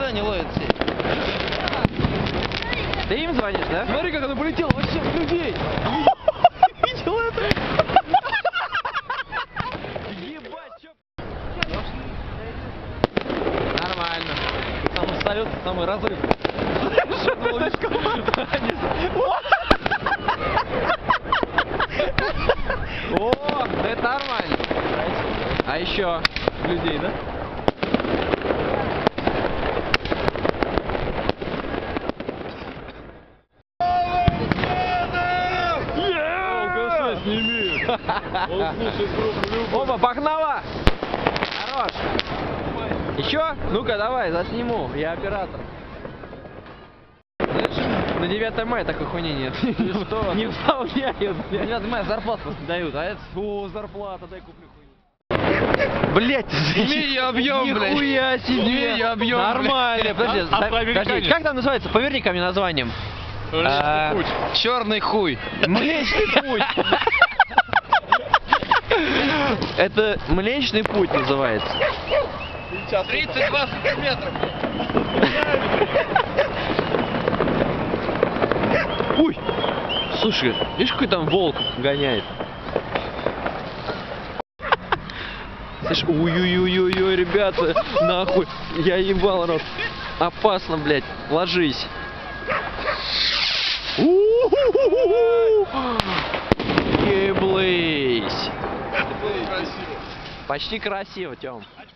никогда не ловит сеть. Ты им звонишь, да? Смотри, как она полетела вообще в людей. Видел это? Ебать, чё? Нормально. Самый салют, самый разрыв. О, да это нормально. А еще Людей, да? Алкосвязь не имеет. Он слушает группу любовь. Опа, погнала! Хорош! Еще? Ну-ка, давай, засниму. Я оператор. Знаешь, на 9 мая такой хуйни нет. Что? Не выполняют. 9 мая зарплату просто дают, а это, о, зарплата, дай куплю хуйню. Блять, Имей объем, блядь. Нихуя себе. Имей объем, Нормально. Подожди, подожди, как там называется? Поверни ко мне названием. Черный хуй. Млечный путь. Это Млечный путь называется. 32 сантиметра. Ой! Слушай, видишь, какой там волк гоняет? Слышь, ой-ой-ой-ой, ребята, нахуй, я ебал рот. Опасно, блядь, ложись. Еблысь. Почти красиво, Тём.